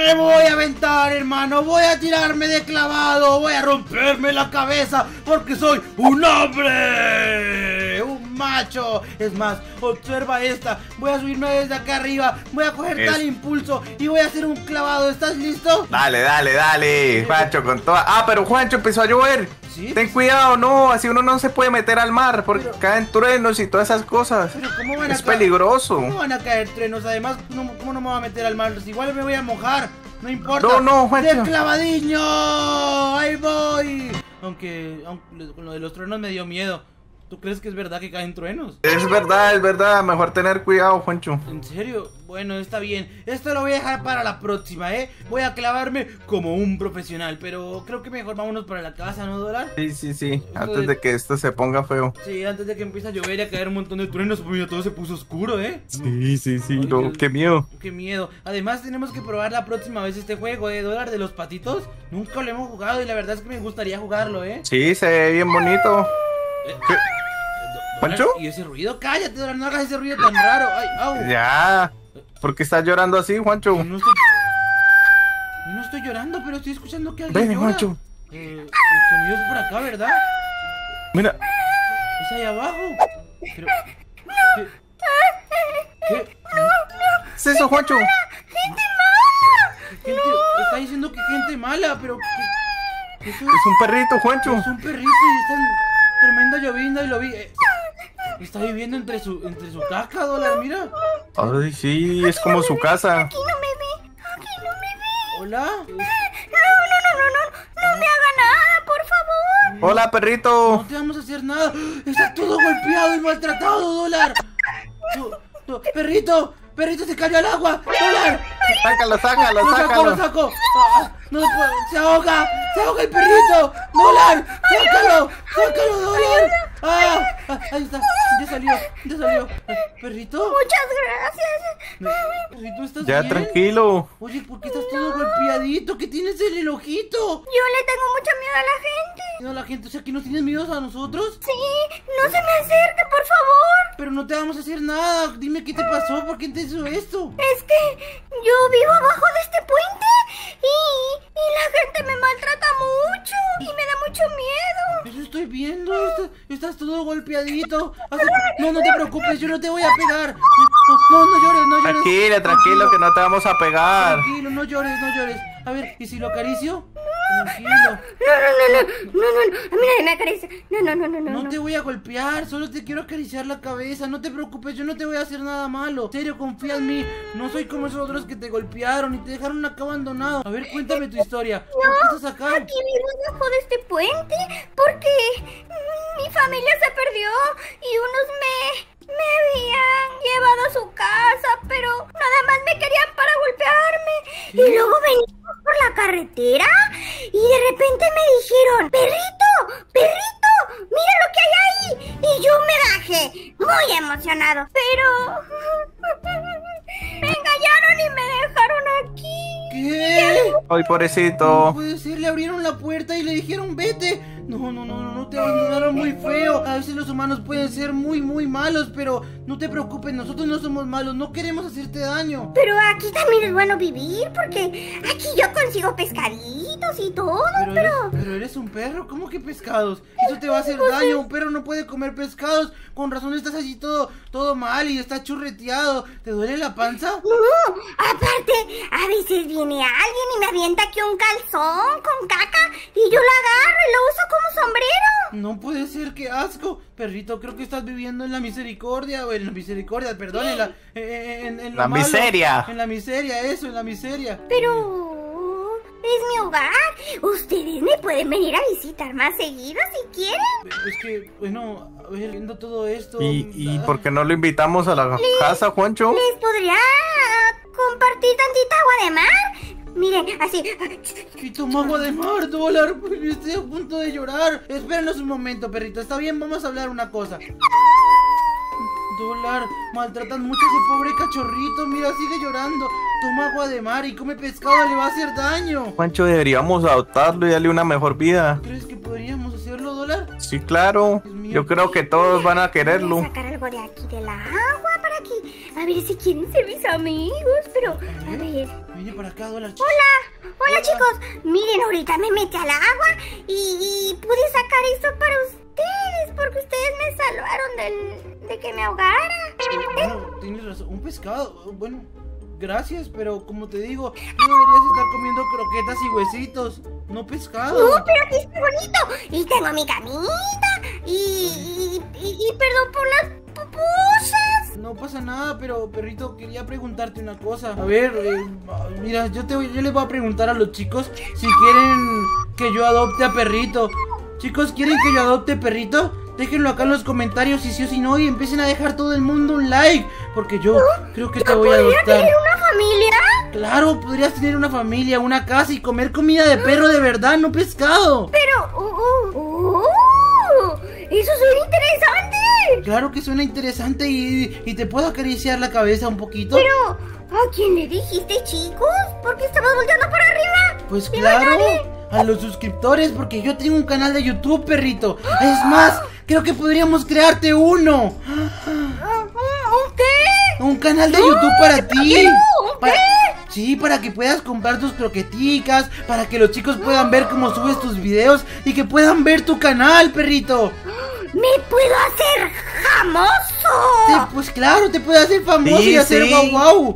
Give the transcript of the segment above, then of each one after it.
Me voy a aventar, hermano. Voy a tirarme de clavado. Voy a romperme la cabeza porque soy un hombre. Un macho. Es más, observa esta. Voy a subirme desde acá arriba. Voy a coger tal impulso y voy a hacer un clavado. ¿Estás listo? Dale, Juancho, con toda... Ah, pero Juancho, empezó a llover. ¿Sí? Ten cuidado, no, así uno no se puede meter al mar porque caen truenos y todas esas cosas. Pero ¿cómo van a es peligroso. ¿Cómo van a caer truenos? Además, ¿cómo no me voy a meter al mar? Igual me voy a mojar. No importa. No, Juancho. ¡De clavadiño! ¡Ahí voy! Aunque con lo de los truenos me dio miedo. ¿Tú crees que es verdad que caen truenos? Es verdad. Mejor tener cuidado, Juancho. ¿En serio? Bueno, está bien. Esto lo voy a dejar para la próxima, ¿eh? Voy a clavarme como un profesional. Pero creo que mejor vámonos para la casa, ¿no, Dólar? Sí. Antes de que esto se ponga feo. Sí, antes de que empiece a llover y a caer un montón de truenos. Pues mira, todo se puso oscuro, ¿eh? Sí. Ay, No, qué miedo. Qué miedo. Además tenemos que probar la próxima vez este juego, Dólar, de los patitos. Nunca lo hemos jugado y la verdad es que me gustaría jugarlo, ¿eh? Sí, se ve bien bonito. ¿Qué? ¿Pancho? ¿Y ese ruido? Cállate, Dólar, no hagas ese ruido tan raro. Ay, au. Ya. ¿Por qué estás llorando así, Juancho? Yo no estoy llorando, pero estoy escuchando que alguien Ven, llora. Juancho. El sonido es por acá, ¿verdad? Mira. Es ahí abajo. Pero... ¿Qué? ¿Qué es eso, Juancho? Está diciendo que gente mala, pero... ¿qué es eso? Es un perrito, Juancho. Es un perrito y está en tremenda llovizna y lo vi. Está viviendo entre su caca, Dólar, mira. Ay, sí, es como su casa. Aquí no me ve. Hola. No me haga nada, por favor. Hola, perrito. No te vamos a hacer nada. Está todo golpeado y maltratado, Dólar. Perrito se cayó al agua. Dólar. Sácalo. Lo saco. No puedo. Se ahoga el perrito. Dólar. Sácalo, Dólar. Ahí está. Ya salió. ¿Perrito? Muchas gracias. ¿Perrito, estás Ya, bien? tranquilo. Oye, ¿por qué estás todo golpeadito? ¿Qué tienes en el ojito? Yo le tengo mucho miedo a la gente. No, la gente, o sea, que no tienes miedo a nosotros. Sí, no se me acerque, por favor. Pero no te vamos a hacer nada. Dime qué te pasó, ¿por qué te hizo esto? Es que yo vivo abajo de este puente y la gente me maltrata mucho y me da mucho miedo. Eso estoy viendo. Estás todo golpeadito. No te preocupes, yo no te voy a pegar. No llores. Tranquilo, que no te vamos a pegar. Tranquilo, no llores. A ver, ¿y si lo acaricio? Tranquilo. No, mira, me acaricia. No te voy a golpear, solo te quiero acariciar la cabeza. No te preocupes, yo no te voy a hacer nada malo. En serio, confía en mí. No soy como esos otros que te golpearon y te dejaron acá abandonado. A ver, cuéntame tu historia. ¿Por qué estás acá? Aquí vivo abajo de este puente porque mi familia se perdió y unos me habían llevado a su casa, pero nada más me querían para golpearme. Y luego veníamos por la carretera y de repente me dijeron: perrito, mira lo que hay ahí. Y yo me bajé muy emocionado, pero me engañaron y me dejaron aquí. ¿Qué? Ay, pobrecito. No puede ser, le abrieron la puerta y le dijeron vete. No, te abandonaron muy feo. A veces los humanos pueden ser muy malos, pero no te preocupes, nosotros no somos malos, no queremos hacerte daño. Pero aquí también es bueno vivir porque aquí yo consigo pescaditos y todo, Pero eres un perro, ¿cómo que pescados? Eso te va a hacer daño, un perro no puede comer pescados. Con razón estás así todo mal y estás churreteado. ¿Te duele la panza? No, aparte, a veces viene alguien y me avienta aquí un calzón con caca y yo lo agarro y lo uso como sombrero. No puede ser, qué asco. Perrito, creo que estás viviendo en la misericordia, o en la misericordia, perdón, en La malo. miseria. En la miseria, en la miseria. Pero es mi hogar. Ustedes me pueden venir a visitar más seguido si quieren. Es que, bueno, a ver, viendo todo esto... ¿Y por qué no lo invitamos a la casa, Juancho? ¿Les podría compartir tantita agua de mar? Miren, así. Y toma agua de mar, Dólar. Estoy a punto de llorar. Espérenos un momento, perrito. Está bien, vamos a hablar una cosa. Dólar, maltratan mucho a ese pobre cachorrito. Mira, sigue llorando. Toma agua de mar y come pescado, le va a hacer daño. Juancho, deberíamos adoptarlo y darle una mejor vida. ¿Crees que podríamos hacerlo, Dólar? Sí, claro. Yo creo que todos van a quererlo. Voy a sacar algo de aquí de la agua para aquí. A ver si quieren ser mis amigos, pero a ver. Viene para acá, Dólar. Hola chicos, miren, ahorita me metí al agua y pude sacar esto para ustedes, porque ustedes me salvaron de que me ahogara. Bueno, tienes razón, un pescado, bueno, gracias, pero como te digo, tú deberías estar comiendo croquetas y huesitos, no pescado. No, pero aquí está bonito, y tengo mi camita, y perdón por las pupusas. No pasa nada, pero perrito, quería preguntarte una cosa. A ver, mira, yo les voy a preguntar a los chicos si quieren que yo adopte a perrito. Chicos, ¿quieren que yo adopte perrito? Déjenlo acá en los comentarios si sí o si no y empiecen a dejar todo el mundo un like, porque yo creo que te voy a adoptar. ¿Podría tener una familia? Claro, podrías tener una familia, una casa y comer comida de perro de verdad, no pescado. Pero, eso suena interesante. Claro que suena interesante y te puedo acariciar la cabeza un poquito. Pero, ¿a quién le dijiste, chicos? ¿Por qué estabas volteando para arriba? Pues claro, a los suscriptores, porque yo tengo un canal de YouTube, perrito. Es más, creo que podríamos crearte uno. ¿Un qué? Un canal de YouTube para ti. ¿Un qué? Sí, para que puedas comprar tus croqueticas, para que los chicos puedan ver cómo subes tus videos y que puedan ver tu canal, perrito. ¡Me puedo hacer famoso! Pues claro, te puedes hacer famoso Sí, y hacer sí. guau guau.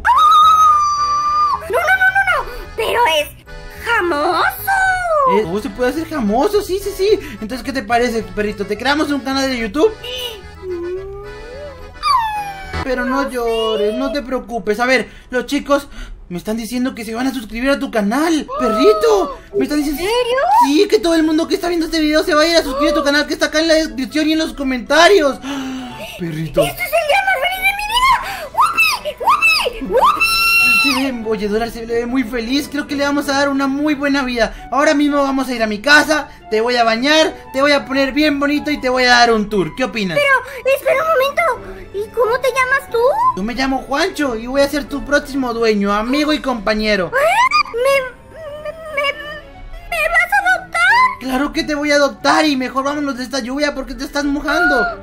No, pero es famoso. Se puede hacer famoso, sí. Entonces, ¿qué te parece, perrito? ¿Te creamos un canal de YouTube? Pero no llores, no te preocupes. A ver, los chicos me están diciendo que se van a suscribir a tu canal, perrito. Me están diciendo... ¿En serio? Sí, que todo el mundo que está viendo este video se va a ir a suscribir a tu canal, que está acá en la descripción y en los comentarios. Perrito. ¡Esto es el día más feliz de mi vida! ¡Wupi! ¡Wupi! ¡Wupi! Oye, Dólar se le ve muy feliz. Creo que le vamos a dar una muy buena vida. Ahora mismo vamos a ir a mi casa, te voy a bañar, te voy a poner bien bonito y te voy a dar un tour. ¿Qué opinas? Pero, espera un momento. ¿Y cómo te llamas tú? Yo me llamo Juancho y voy a ser tu próximo dueño, amigo y compañero. ¿Me vas a adoptar? Claro que te voy a adoptar y mejor vámonos de esta lluvia porque te estás mojando.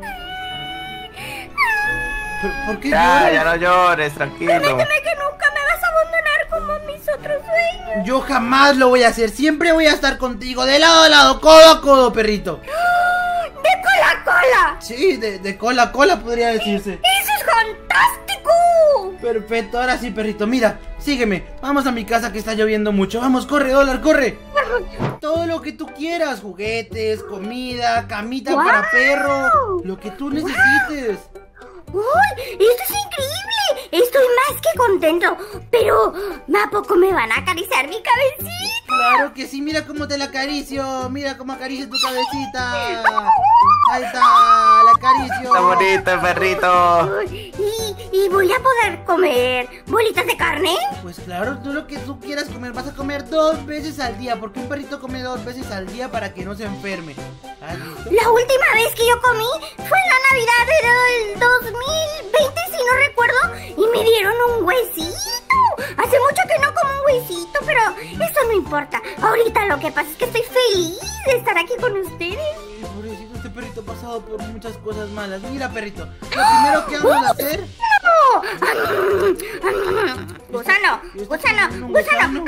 ¿Por qué Ya lloras? no llores, tranquilo. Prométeme que nunca me vas a abandonar como mis otros sueños. Yo jamás lo voy a hacer, siempre voy a estar contigo, de lado a lado, codo a codo, perrito. ¡De cola a cola! Sí, de cola a cola podría decirse. ¡Eso es fantástico! Perfecto, ahora sí, perrito, mira, sígueme. Vamos a mi casa que está lloviendo mucho. Vamos, corre, Dólar, corre. Todo lo que tú quieras, juguetes, comida, camita para perro, lo que tú necesites. ¡Uy! ¡Esto es increíble! Estoy más que contento. Pero, ¿a poco me van a acariciar mi cabecita? Claro que sí, mira cómo te la acaricio. Mira cómo acaricio tu cabecita. Ahí está, la acaricio. Está bonito el perrito. ¿Y voy a poder comer bolitas de carne? Pues claro, tú lo que tú quieras comer, vas a comer 2 veces al día. Porque un perrito come 2 veces al día para que no se enferme. ¿Has visto? La última vez que yo comí fue en la Navidad del 2020, si no recuerdo, y me dieron un huesito. Hace mucho que no como un huesito, pero eso no importa. Ahorita lo que pasa es que estoy feliz de estar aquí con ustedes. Ay, pobrecito, este perrito ha pasado por muchas cosas malas. Mira, perrito, lo primero que vamos a hacer... ¡Gusano! ¡Gusano! ¡Gusano!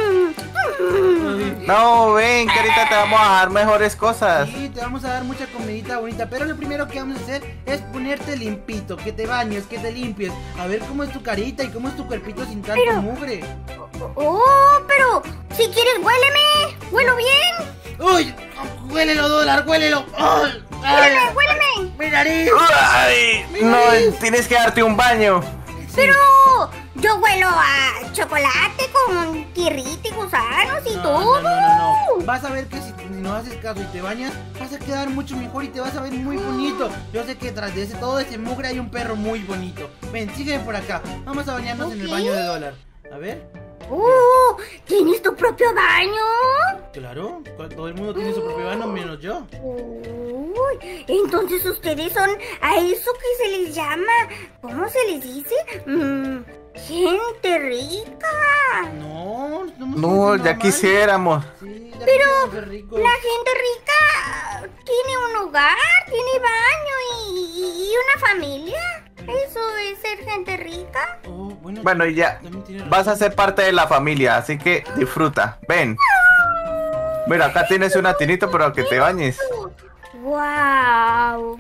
No, ven, que ahorita te vamos a dar mejores cosas. Sí, te vamos a dar mucha comidita bonita, pero lo primero que vamos a hacer es ponerte limpito, que te bañes, que te limpies, a ver cómo es tu carita y cómo es tu cuerpito sin tanto mugre. Pero si quieres, huéleme. ¿Huelo bien? ¡Uy! ¡Huélelo, Dólar, huélelo! ¡Ay! ¡Ay! ¡Huéleme! ¡Mi nariz! Ay, no, tienes que darte un baño. Pero yo huelo a chocolate con tierrita y gusanos y todo. No. Vas a ver que si no haces caso y te bañas, vas a quedar mucho mejor y te vas a ver muy bonito. Yo sé que tras de todo ese mugre hay un perro muy bonito. Ven, sígueme por acá. Vamos a bañarnos en el baño de Dólar. A ver. ¿Tienes tu propio baño? Claro, todo el mundo tiene su propio baño menos yo. Uy, entonces ustedes son a eso que se les llama, ¿cómo se les dice? Gente rica. No, No, ya quisiéramos. Sí, Pero rico. la gente rica tiene un hogar, tiene baño y una familia. ¿Eso es ser gente rica? Oh, Bueno, y ya también tiene vas a razón. ser parte de la familia, así que disfruta. Ven. Mira, acá tienes una tinita para que te bañes. ¡Guau!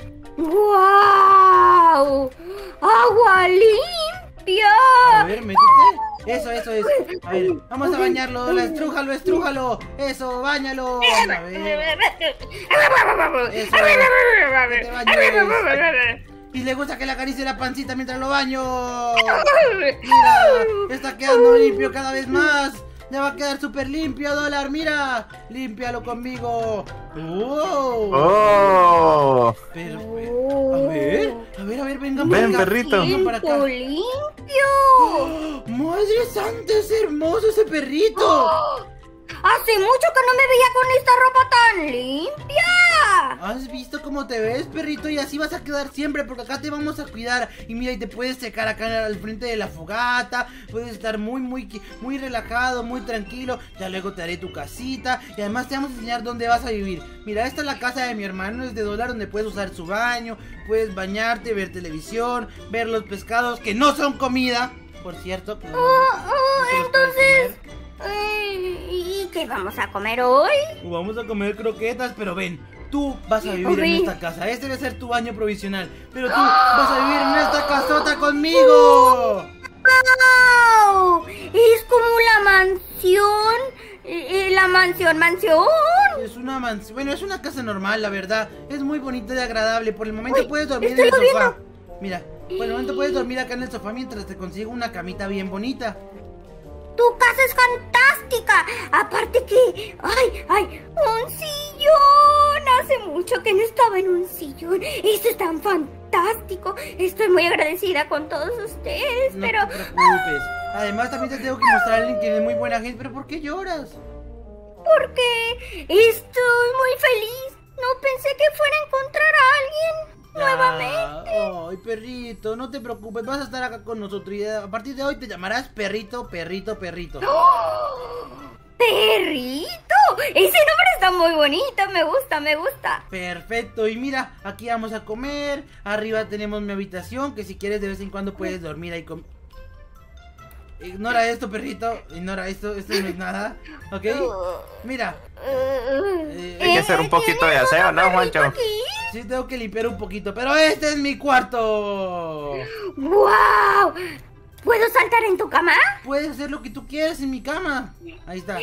¡Guau! ¡Agua limpia! A ver, métete. Eso. A ver, vamos a bañarlo. Estrújalo. Eso, báñalo. A ver. Eso. Que te bañes. Y le gusta que le acaricie la pancita mientras lo baño. Mira, está quedando limpio cada vez más. Ya va a quedar súper limpio, Dólar. Mira, límpialo conmigo. ¡Oh! A ver, vengan Ven, para acá. perrito. Vengan para acá. ¡Limpio! ¡Madre santa, es hermoso ese perrito! Hace mucho que no me veía con esta ropa tan limpia. ¿Has visto cómo te ves, perrito? Y así vas a quedar siempre, porque acá te vamos a cuidar. Y mira, y te puedes secar acá al frente de la fogata. Puedes estar muy relajado, muy tranquilo. Ya luego te haré tu casita. Y además te vamos a enseñar dónde vas a vivir. Mira, esta es la casa de mi hermano, es de Dólar, donde puedes usar su baño. Puedes bañarte, ver televisión, ver los pescados, que no son comida, por cierto. No se los puedes Entonces... comer. ¿Y qué vamos a comer hoy? Vamos a comer croquetas, pero ven, tú vas a vivir en esta casa. Este debe ser tu baño provisional, pero tú vas a vivir en esta casota conmigo. ¡Wow! Es como la mansión. La mansión. Es una mansión, bueno, es una casa normal, la verdad. Es muy bonita y agradable. Por el momento Uy, puedes dormir en estoy el sofá. viendo. Mira, por el momento puedes dormir acá en el sofá mientras te consigo una camita bien bonita. Tu casa es fantástica. Aparte que... ¡Ay! ¡Un sillón! Hace mucho que no estaba en un sillón. Esto es tan fantástico. Estoy muy agradecida con todos ustedes, No pero... te preocupes. Además también te tengo que mostrar a alguien que es muy buena gente. ¿Pero por qué lloras? Porque estoy muy feliz. No pensé que fuera a encontrar a alguien nuevamente. Ay, perrito, no te preocupes, vas a estar acá con nosotros y a partir de hoy te llamarás Perrito. ¡Perrito! Ese nombre está muy bonito, me gusta. Perfecto, y mira, aquí vamos a comer. Arriba tenemos mi habitación, que si quieres de vez en cuando puedes dormir ahí con... Ignora esto, perrito, ignora esto no es nada, ¿ok? Mira, Hay que hacer un poquito de aseo, ¿no, Juancho? sí tengo que limpiar un poquito, pero este es mi cuarto. ¡Wow! ¿Puedo saltar en tu cama? Puedes hacer lo que tú quieras en mi cama. Ahí está.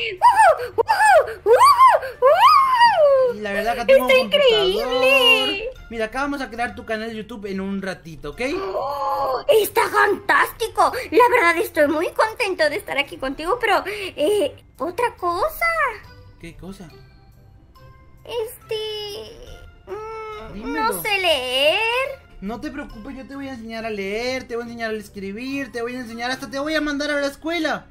Y la verdad que tengo ¡Está un computador. increíble! Mira, acá vamos a crear tu canal de YouTube en un ratito, ¿ok? ¡Oh! ¡Está fantástico! La verdad estoy muy contento de estar aquí contigo, pero... otra cosa. ¿Qué cosa? Dímelo. No sé leer. No te preocupes, yo te voy a enseñar a leer, te voy a enseñar a escribir, te voy a enseñar, hasta te voy a mandar a la escuela.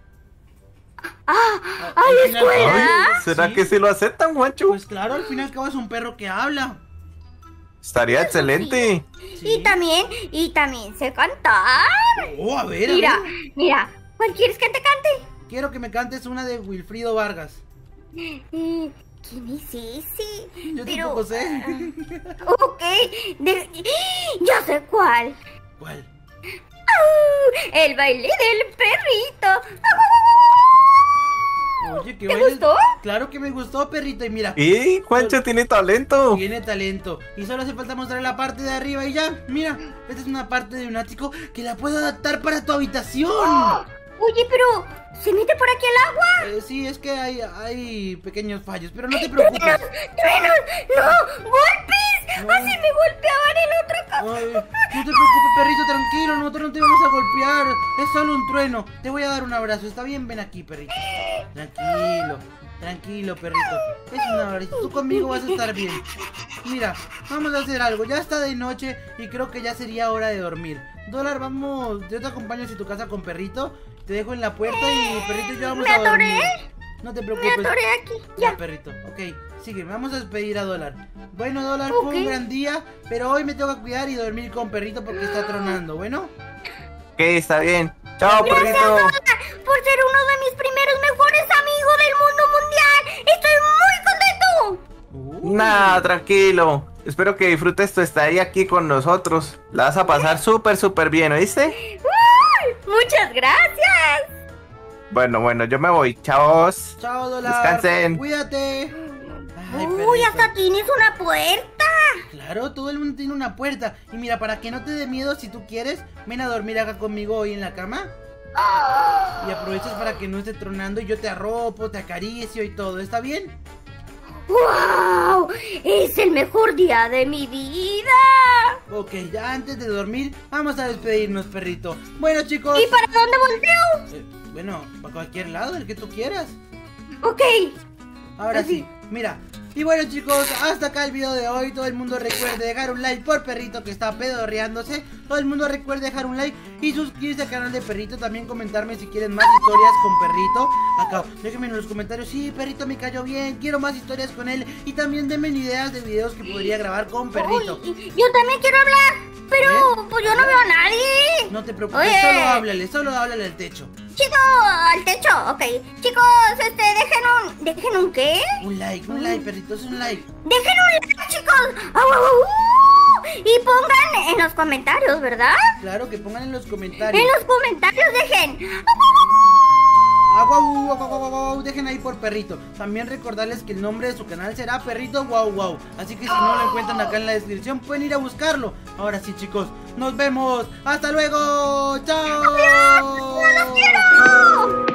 ¿A Al la final- escuela? Ay, ¿será que sí lo aceptan, Juancho? Pues claro, al final acabas un perro que habla. Estaría excelente. Sí. Y también sé cantar. Oh, a ver, Mira, ¿cuál quieres que te cante? Quiero que me cantes una de Wilfrido Vargas. ¿Quién es ese? Yo tampoco sé. Ok, ya sé cuál. ¿Cuál? El baile del perrito. Oye, ¿qué ¿Te bailes? gustó? Claro que me gustó, perrito, y mira. Y Juancho tiene talento. Tiene talento. Y solo hace falta mostrar la parte de arriba y ya. Mira, esta es una parte de un ático que la puedo adaptar para tu habitación. Oye, pero ¿se mete por aquí el agua? Sí, es que hay pequeños fallos, pero no te preocupes. ¡Truenos! ¡No! ¡Golpes! No. ¡Así me golpeaban en otra casa! Ay, no te preocupes, perrito, tranquilo, nosotros no te vamos a golpear. Es solo un trueno. Te voy a dar un abrazo, ¿está bien? Ven aquí, perrito. Tranquilo, perrito. Es un abrazo, tú conmigo vas a estar bien. Mira, vamos a hacer algo. Ya está de noche y creo que ya sería hora de dormir. Dólar, vamos, yo te acompaño hacia tu casa con perrito. Te dejo en la puerta y perrito y yo vamos ¿Me a dormir. atoré? No te Me preocupes. atoré aquí. Ya, Ya. perrito, ok, sigue, vamos a despedir a Dólar. Bueno, Dólar, fue un Ok. gran día, pero hoy me tengo que cuidar y dormir con perrito porque está tronando, ¿bueno? Ok, está bien. Chao, perrito. Por ser uno de mis primeros mejores amigos del mundo mundial. Estoy muy contento. Uy. Nah, tranquilo. espero que disfrutes tu estadía aquí con nosotros. La vas a pasar súper bien, ¿oíste? Muchas gracias. Bueno, yo me voy. Chavos. Chao, Dólar. Descansen. Cuídate. Ay, Uy, perrito. hasta tienes una puerta. Claro, todo el mundo tiene una puerta. Y mira, para que no te dé miedo, si tú quieres, ven a dormir acá conmigo hoy en la cama. Y aprovechas para que no esté tronando y yo te arropo, te acaricio y todo. ¿Está bien? ¡Wow! Es el mejor día de mi vida. Ok, ya antes de dormir, vamos a despedirnos, perrito. Bueno, chicos. ¿Y para dónde volteo? Bueno, para cualquier lado, el que tú quieras. Ok. Ahora sí, mira. Y bueno, chicos, hasta acá el video de hoy. Todo el mundo recuerde dejar un like por Perrito que está pedorreándose. Todo el mundo recuerde dejar un like y suscribirse al canal de Perrito. También comentarme si quieren más historias con Perrito. Acá, déjenme en los comentarios. Sí, Perrito me cayó bien, quiero más historias con él. Y también denme ideas de videos que podría grabar con Perrito. Uy, yo también quiero hablar, pero pues yo no veo a nadie. No te preocupes, Oye. solo háblale al techo. Chicos, al techo, ok. Chicos, ¿dejen un qué? Un like, Perrito, es un like. Dejen un like, chicos. Au, au, au. Y pongan en los comentarios, ¿verdad? Claro, que pongan en los comentarios. En los comentarios dejen. Guau, guau, guau, guau, dejen ahí por Perrito. También recordarles que el nombre de su canal será Perrito Guau Guau. Así que si no lo encuentran acá en la descripción, pueden ir a buscarlo. Ahora sí, chicos, nos vemos. ¡Hasta luego! ¡Chao! ¡No los quiero!